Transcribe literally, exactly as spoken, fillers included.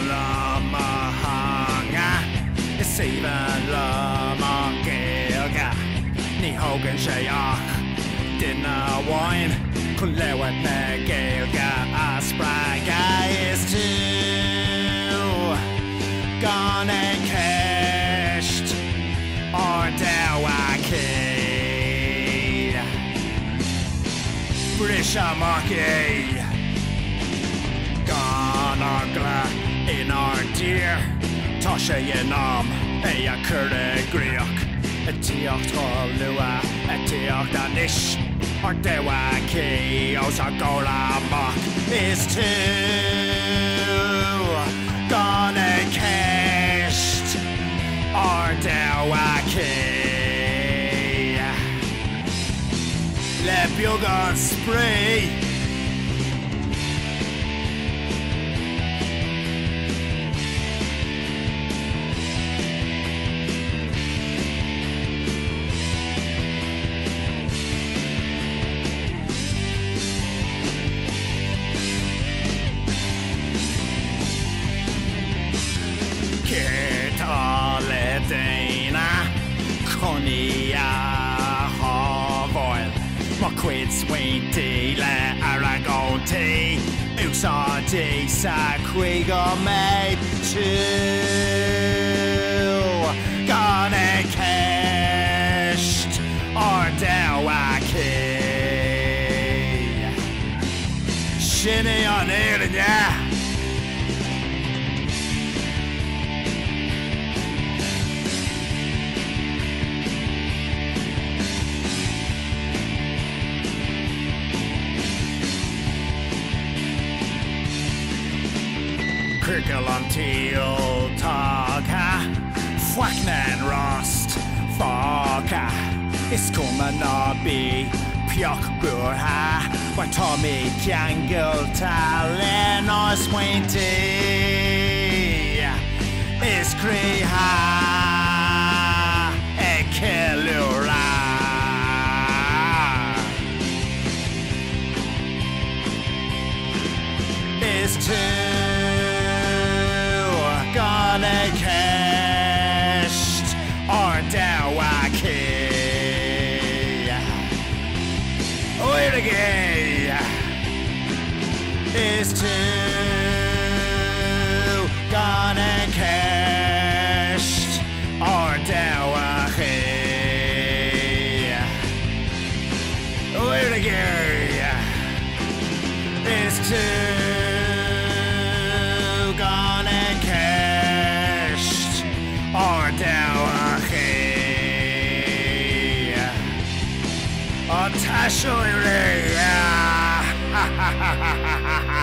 lama hanga Sivan lama gelga Ni hogan shayak Dinna wine Kulewat na gelga Aspraga is too Gone and cashed Or dawakid British market Gone agla in our dear Tasha yenam Eya kurde griok Etiok tol lua Etiok danish Or dewa ki Osa gola mock Is too Gone and cashed Or dewa ki Le biogon spray Dana Conia Havoil Maquid Swain Dela Aragon T Usa D Saquigo Maid Two Gonna Cashed Or Dawaki Shinny on it, yeah. Crickle until Taka Fwacknan Rost Faka Iskumanabi Pyok Burha Watomi Kyangle Talen Oswainty Iskriha Ekelura Is too Gonna cashed or dawaki Wait again is too Gonna cashed or dawaki Wait again is too Or dawaki Or tashoiri